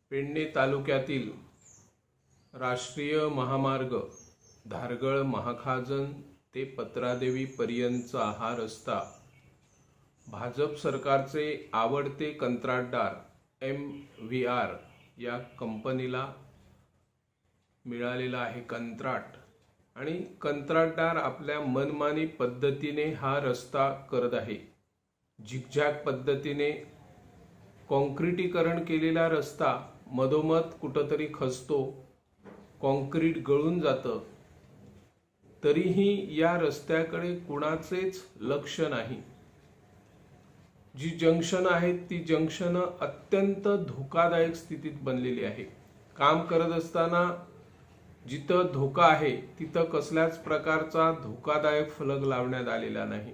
पेडणे तालुक्यातील राष्ट्रीय महामार्ग धारगळ महाखाजन ते पत्रादेवी पर्यंतचा हा रस्ता भाजप सरकारचे आवडते कंत्राटदार MVR या कंपनीला मिळालेला आहे कंत्राट। आणि कंत्राटदार आपल्या मनमानी पद्धतीने हा रस्ता करत आहे। झिगझॅग पद्धतीने कॉन्क्रिटीकरण केलेला रस्ता मधोमध कुठेतरी खचतो, कॉन्क्रीट गळून जातं, तरीही या रस्त्याकडे कुणाचेच लक्ष नाही। जी जंक्शन आहेत ती जंक्शन अत्यंत धोकादायक स्थितीत बनलेली आहे। काम करत असताना जिथं धोका आहे तिथं कसल्याच प्रकारचा धोकादायक फलक लावण्यात आलेला नाही।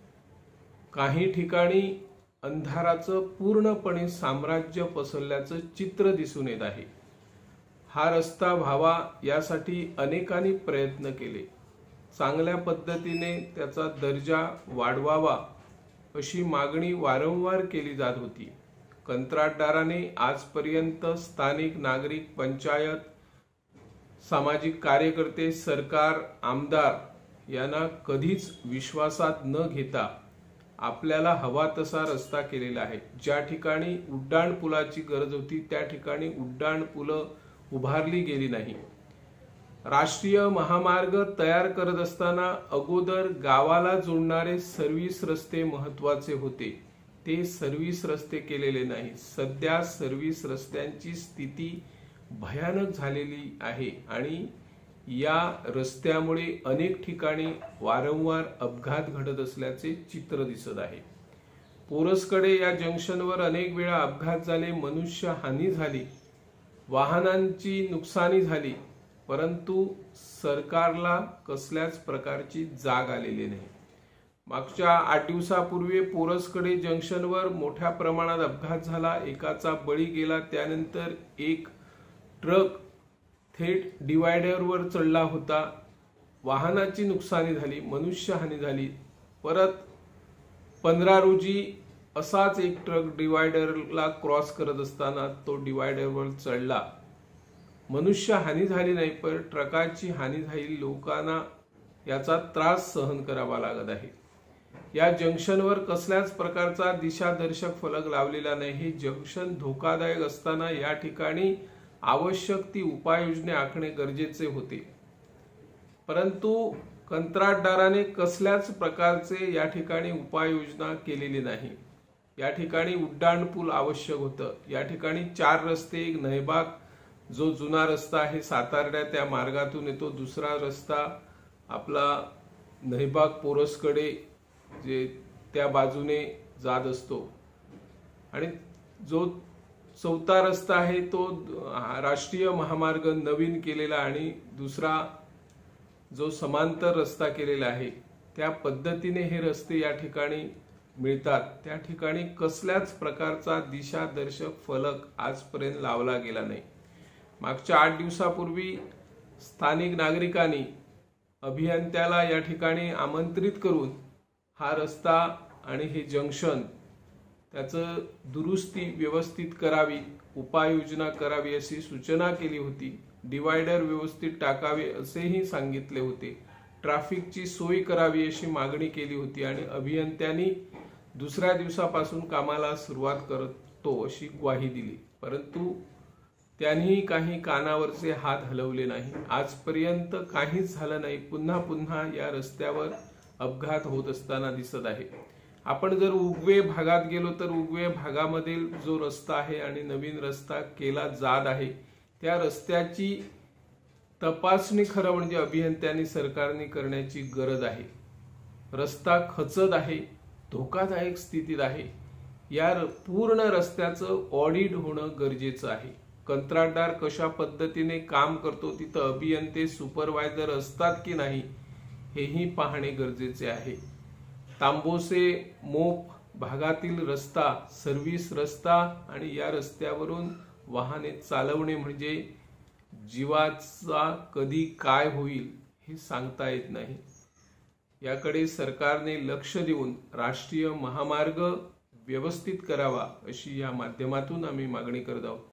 काही ठिकाणी अंधाराचं पूर्णपणे साम्राज्य पसरल्याचं चित्र दिसून येत आहे। हा रस्ता व्हावा यासाठी अनेकांनी प्रयत्न केले, चांगल्या पद्धतीने त्याचा दर्जा वाढवावा अशी मागणी वारंवार केली जात होती। कंत्राटदाराने आजपर्यंत स्थानिक नागरिक, पंचायत, सामाजिक कार्यकर्ते, सरकार, आमदार यांना कधीच विश्वासात न घेता आपल्याला हवा तसा रस्ता केलेला आहे। ज्या ठिकाणी उड्डाण पुलाची गरज होती त्या ठिकाणी उड्डाण पुलं उभारली गेली नाही। राष्ट्रीय महामार्ग तयार करत असताना अगोदर गावाला जोडणारे सर्व्हिस रस्ते महत्त्वाचे होते, ते सर्व्हिस रस्ते केलेले नाही। सध्या सर्व्हिस रस्त्यांची स्थिती भयानक झालेली आहे आणि या रस्त्यामुळे अनेक ठिकाणी वारंवार अपघात घडत असल्याचे चित्र दिसत आहे। पोरसकडे या जंक्शनवर अनेक वेळा अपघात झाले, मनुष्य हानी झाली, वाहनांची नुकसानी झाली, परंतु सरकारला कसल्याच प्रकारची जाग आलेली नाही। मागच्या 8 दिवसापूर्वी पोरसकडे जंक्शनवर मोठ्या प्रमाणात अपघात झाला, एकाचा बळी गेला। त्यानंतर एक ट्रक थेट डिवायडरवर चढला होता, वाहनाची नुकसानी झाली, मनुष्यहानी झाली। परत 15 रोजी असाच एक ट्रक डिवायडरला क्रॉस करत असताना तो डिवायडरवर चढला, मनुष्य हानी झाली नाही, पण ट्रकाची हानी झाली, लोकांना याचा त्रास सहन करावा लागत आहे। या जंक्शनवर कसल्याच प्रकारचा दिशादर्शक फलक लावलेला नाही। हे जंक्शन धोकादायक असताना या ठिकाणी आवश्यक ती उपाययोजना आखणे गरजेचे होते, परंतु कंत्राटदाराने कसल्याच प्रकारचे या ठिकाणी उपाययोजना केलेली नाही। या ठिकाणी उड्डाण पूल आवश्यक होतं, या ठिकाणी 4 रस्ते, एक नयबाग जो जुना रस्ता आहे सातारड्या त्या मार्गातून येतो, दुसरा रस्ता आपला नयबाग पोरसकडे जे त्या बाजूने जात असतो, आणि जो 4था रस्ता आहे तो राष्ट्रीय महामार्ग नवीन केलेला आणि दुसरा जो समांतर रस्ता केलेला आहे त्या पद्धतीने हे रस्ते या ठिकाणी मिळतात। त्या ठिकाणी कसल्याच प्रकारचा दिशादर्शक फलक आजपर्यंत लावला गेला नाही। मागच्या 8 दिवसापूर्वी स्थानिक नागरिकांनी अभियंत्याला या ठिकाणी आमंत्रित करून हा रस्ता आणि हे जंक्शन त्याचं दुरुस्ती व्यवस्थित करावी, उपाययोजना करावी अशी सूचना केली होती। डिवायडर व्यवस्थित टाकावे असेही सांगितले होते, ट्रॅफिकची सोय करावी अशी मागणी केली होती आणि अभियंत्यांनी दुसऱ्या दिवसापासून कामाला सुरुवात करतो अशी ग्वाही दिली, परंतु त्यांनी काही कानावरचे हात हलवले नाही। आजपर्यंत काहीच झालं नाही, पुन्हा पुन्हा या रस्त्यावर अपघात होत असताना दिसत आहे। आपण जर उगवे भागात गेलो तर उगवे भागामधील जो रस्ता आहे आणि नवीन रस्ता केला जात आहे त्या रस्त्याची तपासणी खरं म्हणजे अभियंत्यांनी, सरकारने करण्याची गरज आहे। रस्ता खचत आहे, धोकादायक स्थितीत आहे, या पूर्ण रस्त्याचं ऑडिट होणं गरजेचं आहे। कंत्राटदार कशा पद्धतीने काम करतो, तिथं अभियंते, सुपरवायझर असतात की नाही हेही पाहणे गरजेचे आहे। तांबोसे मोप भागातील रस्ता सर्व्हिस रस्ता आणि या रस्त्यावरून वाहने चालवणे म्हणजे जीवाचा कधी काय होईल हे सांगता येत नाही। याकडे सरकारने लक्ष देऊन राष्ट्रीय महामार्ग व्यवस्थित करावा अशी या माध्यमातून आम्ही मागणी करत आहोत।